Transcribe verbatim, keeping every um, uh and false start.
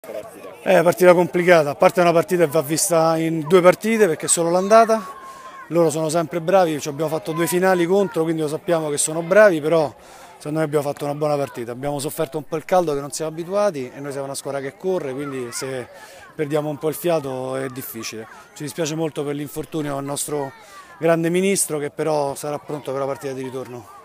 È partita complicata, a parte una partita che va vista in due partite perché è solo l'andata, loro sono sempre bravi, ci abbiamo fatto due finali contro, quindi lo sappiamo che sono bravi, però secondo me abbiamo fatto una buona partita, abbiamo sofferto un po' il caldo che non siamo abituati e noi siamo una squadra che corre, quindi se perdiamo un po' il fiato è difficile. Ci dispiace molto per l'infortunio al nostro grande ministro che però sarà pronto per la partita di ritorno.